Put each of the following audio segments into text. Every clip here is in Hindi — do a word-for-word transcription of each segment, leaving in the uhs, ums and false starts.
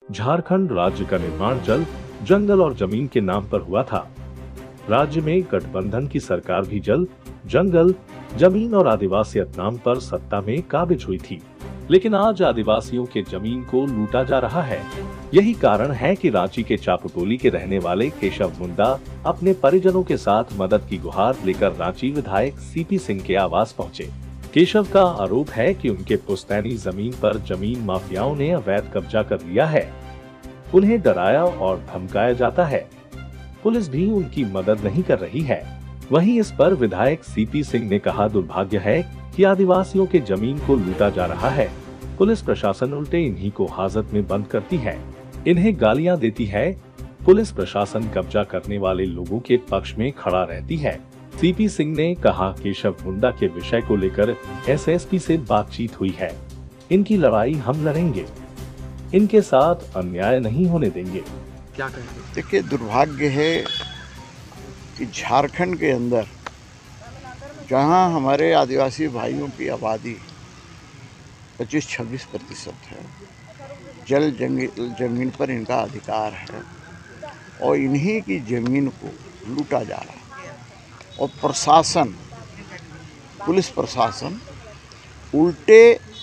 झारखंड राज्य का निर्माण जल, जंगल और जमीन के नाम पर हुआ था। राज्य में गठबंधन की सरकार भी जल, जंगल, जमीन और आदिवासियत नाम पर सत्ता में काबिज हुई थी। लेकिन आज आदिवासियों के जमीन को लूटा जा रहा है। यही कारण है कि रांची के चापुटोली के रहने वाले केशव मुंडा अपने परिजनों के साथ मदद की गुहार लेकर रांची विधायक सीपी सिंह के आवास पहुंचे। केशव का आरोप है कि उनके पुश्तैनी जमीन पर जमीन माफियाओं ने अवैध कब्जा कर लिया है। उन्हें डराया और धमकाया जाता है। पुलिस भी उनकी मदद नहीं कर रही है। वहीं इस पर विधायक सीपी सिंह ने कहा, दुर्भाग्य है कि आदिवासियों के जमीन को लूटा जा रहा है। पुलिस प्रशासन उल्टे इन्हीं को हाजत में बंद करती है, इन्हें गालियां देती है। पुलिस प्रशासन कब्जा करने वाले लोगों के पक्ष में खड़ा रहती है। सीपी सिंह ने कहा, केशव मुंडा के विषय को लेकर एसएसपी से बातचीत हुई है। इनकी लड़ाई हम लड़ेंगे, इनके साथ अन्याय नहीं होने देंगे। क्या कहेंगे? देखिए, दुर्भाग्य है कि झारखंड के अंदर जहां हमारे आदिवासी भाइयों की आबादी पच्चीस छब्बीस प्रतिशत है, जल जमीन पर इनका अधिकार है और इन्हीं की ज़मीन को लूटा जा रहा है। और प्रशासन, पुलिस प्रशासन उल्टे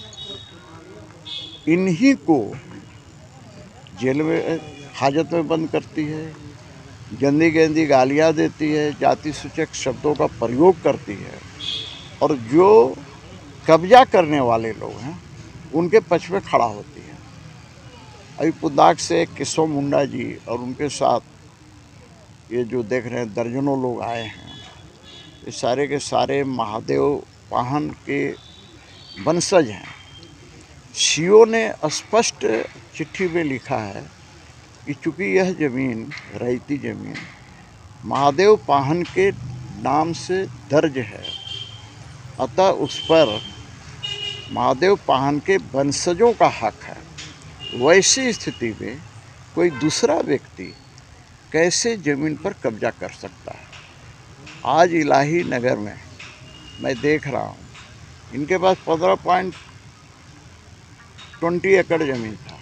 इन्हीं को जेल में, हाजत में बंद करती है, गंदी गंदी गालियाँ देती है, जाति सूचक शब्दों का प्रयोग करती है और जो कब्जा करने वाले लोग हैं उनके पक्ष में खड़ा होती है। अभी पुदाक से केशव मुंडा जी और उनके साथ ये जो देख रहे हैं दर्जनों लोग आए हैं, ये सारे के सारे महादेव पाहन के वंशज हैं। सीओ ने स्पष्ट चिट्ठी में लिखा है कि चूँकि यह ज़मीन, रैयती ज़मीन महादेव पाहन के नाम से दर्ज है, अतः उस पर महादेव पाहन के वंशजों का हक है। वैसी स्थिति में कोई दूसरा व्यक्ति कैसे ज़मीन पर कब्जा कर सकता है? आज इलाही नगर में मैं देख रहा हूँ, इनके पास पंद्रह पॉइंट ट्वेंटी एकड़ ज़मीन था,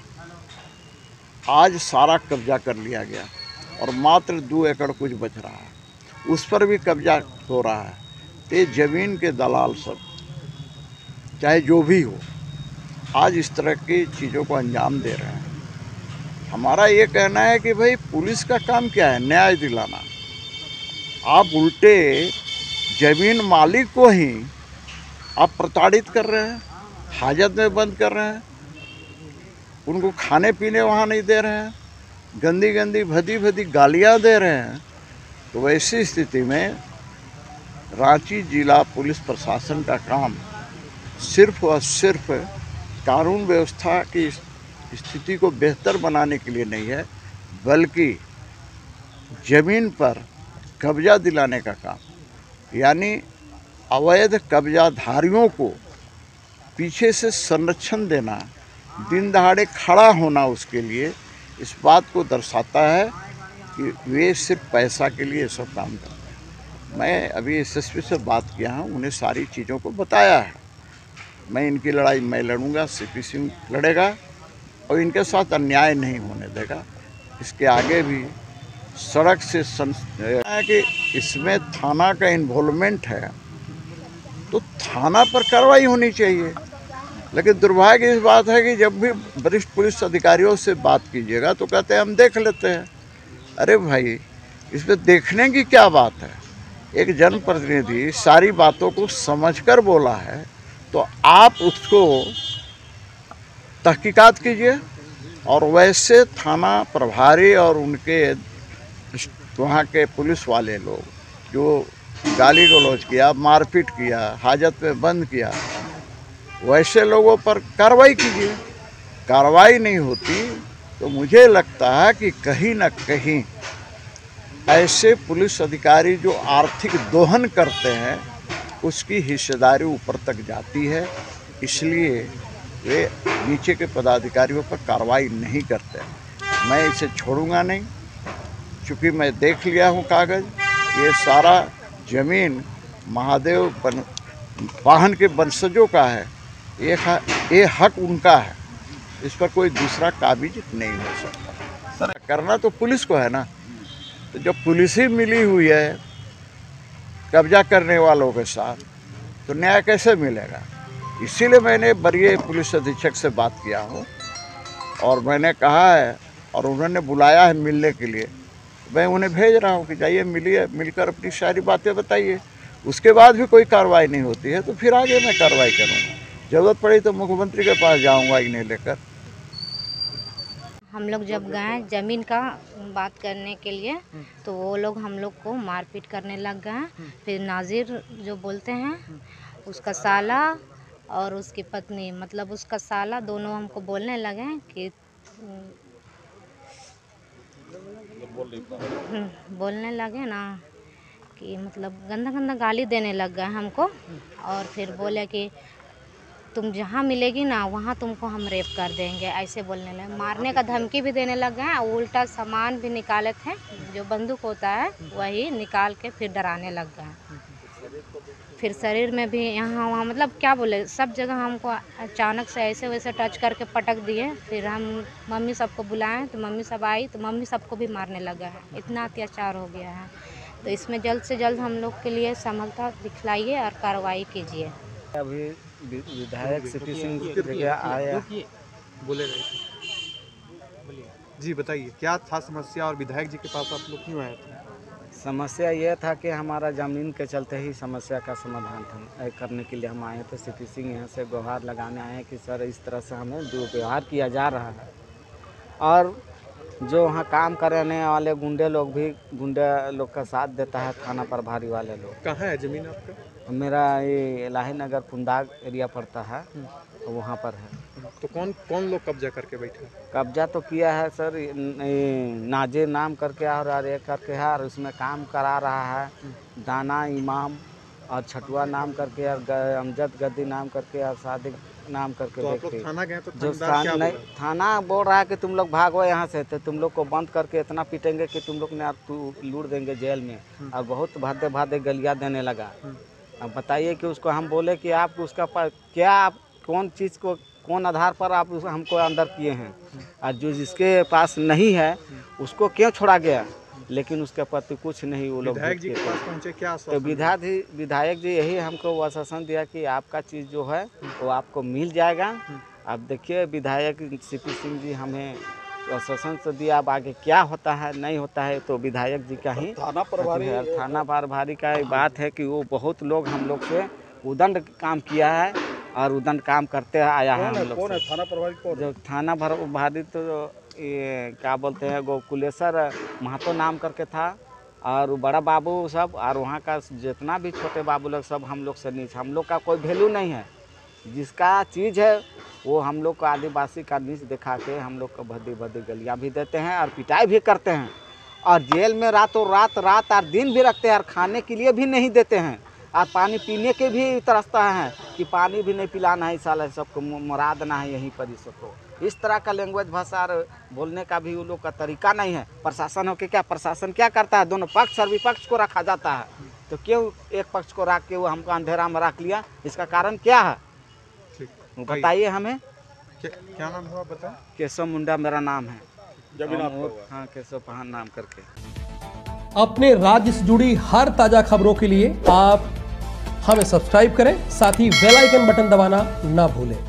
आज सारा कब्जा कर लिया गया और मात्र दो एकड़ कुछ बच रहा है, उस पर भी कब्जा हो रहा है। ये ज़मीन के दलाल सब, चाहे जो भी हो, आज इस तरह की चीज़ों को अंजाम दे रहे हैं। हमारा ये कहना है कि भाई पुलिस का काम क्या है? न्याय दिलाना। आप उल्टे ज़मीन मालिक को ही आप प्रताड़ित कर रहे हैं, हाजत में बंद कर रहे हैं, उनको खाने पीने वहाँ नहीं दे रहे हैं, गंदी गंदी भदी भदी गालियाँ दे रहे हैं। तो वैसी स्थिति में रांची जिला पुलिस प्रशासन का काम सिर्फ और सिर्फ कानून व्यवस्था की स्थिति को बेहतर बनाने के लिए नहीं है, बल्कि ज़मीन पर कब्जा दिलाने का काम, यानी अवैध कब्जाधारियों को पीछे से संरक्षण देना, दिन दहाड़े खड़ा होना उसके लिए, इस बात को दर्शाता है कि वे सिर्फ पैसा के लिए सब काम करते हैं। मैं अभी एसएसपी से बात किया हूँ, उन्हें सारी चीज़ों को बताया है। मैं इनकी लड़ाई मैं लड़ूंगा, सीपी सिंह लड़ेगा और इनके साथ अन्याय नहीं होने देगा। इसके आगे भी सड़क से सं है कि इसमें थाना का इन्वॉल्वमेंट है तो थाना पर कार्रवाई होनी चाहिए। लेकिन दुर्भाग्य इस बात है कि जब भी वरिष्ठ पुलिस अधिकारियों से बात कीजिएगा तो कहते हैं हम देख लेते हैं। अरे भाई, इसमें देखने की क्या बात है? एक जनप्रतिनिधि सारी बातों को समझकर बोला है तो आप उसको तहकीकात कीजिए। और वैसे थाना प्रभारी और उनके वहाँ के पुलिस वाले लोग जो गाली गलौज किया, मारपीट किया, हाजत में बंद किया, वैसे लोगों पर कार्रवाई कीजिए। कार्रवाई नहीं होती तो मुझे लगता है कि कहीं ना कहीं ऐसे पुलिस अधिकारी जो आर्थिक दोहन करते हैं उसकी हिस्सेदारी ऊपर तक जाती है, इसलिए वे नीचे के पदाधिकारियों पर कार्रवाई नहीं करते। मैं इसे छोड़ूंगा नहीं, क्योंकि मैं देख लिया हूँ कागज़, ये सारा ज़मीन महादेव पाहन के वंशजों का है, ये ये हक उनका है इस पर कोई दूसरा काबिज नहीं हो सकता। सर करना तो पुलिस को है ना, तो जब पुलिस ही मिली हुई है कब्जा करने वालों के साथ, तो न्याय कैसे मिलेगा? इसीलिए मैंने वरीय पुलिस अधीक्षक से बात किया हूँ और मैंने कहा है और उन्होंने बुलाया है मिलने के लिए। मैं उन्हें भेज रहा हूँ कि जाइए मिलिए, मिलकर अपनी सारी बातें बताइए। उसके बाद भी कोई कार्रवाई नहीं होती है तो फिर आगे मैं कार्रवाई करूँगा। ज़रूरत पड़ी तो मुख्यमंत्री के पास जाऊँगा इन्हें लेकर। हम लोग जब गए ज़मीन का बात करने के लिए तो वो लोग हम लोग को मारपीट करने लग गए। फिर नाजिर जो बोलते हैं उसका साला और उसकी पत्नी, मतलब उसका साला, दोनों हमको बोलने लगे कि बोलने लगे ना कि मतलब गंदा गंदा गाली देने लग गए हमको। और फिर बोले कि तुम जहाँ मिलेगी ना वहाँ तुमको हम रेप कर देंगे, ऐसे बोलने लगे। मारने का धमकी भी देने लग गए। उल्टा सामान भी निकाले थे, जो बंदूक होता है वही निकाल के फिर डराने लग गए। फिर शरीर में भी यहाँ वहाँ, मतलब क्या बोले, सब जगह हमको अचानक से ऐसे वैसे टच करके पटक दिए। फिर हम मम्मी सबको बुलाएं तो मम्मी सब आई तो मम्मी सबको भी मारने लगा है। इतना अत्याचार हो गया है, तो इसमें जल्द से जल्द हम लोग के लिए समझता दिखलाइए और कार्रवाई कीजिए। अभी विधायक सीपी सिंह जगह आया, बोले रहे थे जी, बताइए क्या था समस्या और विधायक जी के पास आप लोग क्यों आए थे? समस्या यह था कि हमारा ज़मीन के चलते ही समस्या का समाधान था करने के लिए हम आए थे। सीपी सिंह यहाँ से गुहार लगाने आए हैं कि सर इस तरह से हमें दुर्व्यवहार किया जा रहा है। और जो वहाँ काम करने वाले गुंडे लोग भी, गुंडे लोग का साथ देता है थाना प्रभारी वाले लोग। कहाँ है ज़मीन आपका? मेरा ये इलाही नगर पुंदाग एरिया पड़ता है, वहाँ पर है। तो कौन कौन लोग कब्जा करके बैठे? कब्जा तो किया है सर, नाजिर नाम करके और एक करके है, और उसमें काम करा रहा है दाना इमाम और छटुआ नाम करके और अमजद गद्दी नाम करके और सादिक नाम करके। तो आप लोग थाना गए तो जो थाना नहीं, थाना बोल रहा है कि तुम लोग भागो यहाँ से, तो तुम लोग को बंद करके इतना पीटेंगे कि तुम लोग ने तू लूट देंगे जेल में। और बहुत भादे भादे गलियाँ देने लगा। अब बताइए कि उसको हम बोले कि आप उसका पर, क्या आप कौन चीज़ को कौन आधार पर आप हमको अंदर किए हैं, और जो जिसके पास नहीं है उसको क्यों छोड़ा गया, लेकिन उसके प्रति कुछ नहीं वो लोग। विधायक जी के पास पहुंचे क्या? तो विधायक विधायक जी यही हमको आश्वासन दिया कि आपका चीज़ जो है वो आपको मिल जाएगा। अब देखिए विधायक सीपी सिंह जी हमें आश्वासन तो दिया, अब आगे क्या होता है नहीं होता है तो विधायक जी का ही। थाना प्रभारी थाना प्रभारी का एक बात है कि वो बहुत लोग हम लोग से उदंड काम किया है और उदंड काम करते आया है हम लोग। कौन है थाना प्रभारी? कौन? जो थाना प्रभारी तो ये क्या बोलते हैं, गोकुलेश्वर महतो नाम करके था, और बड़ा बाबू सब, और वहाँ का जितना भी छोटे बाबू लोग सब हम लोग से नीच। हम लोग का कोई वैल्यू नहीं है, जिसका चीज़ है वो हम लोग को आदिवासी का नीच दिखा के हम लोग को भद्दी भद्दी गलियाँ भी देते हैं और पिटाई भी करते हैं, और जेल में रातों रात रात और दिन भी रखते हैं, और खाने के लिए भी नहीं देते हैं, और पानी पीने के भी तरसता है कि पानी भी नहीं पिलाना है, साला सबको मरा देना है यहीं पर ही सबको। इस तरह का लैंग्वेज भाषा बोलने का भी वो लोग का तरीका नहीं है। प्रशासन हो के क्या, प्रशासन क्या करता है, दोनों पक्ष और विपक्ष को रखा जाता है, तो क्यों एक पक्ष को रख के वो हमको अंधेरा में रख लिया, इसका कारण क्या है बताइए हमें। क्या, क्या नाम हुआ बता? केशव मुंडा मेरा नाम है। जमीन आपका? हाँ, केशव पहान नाम करके। अपने राज्य से जुड़ी हर ताजा खबरों के लिए आप हमें सब्सक्राइब करें, साथ ही बेल आइकन बटन दबाना ना भूलें।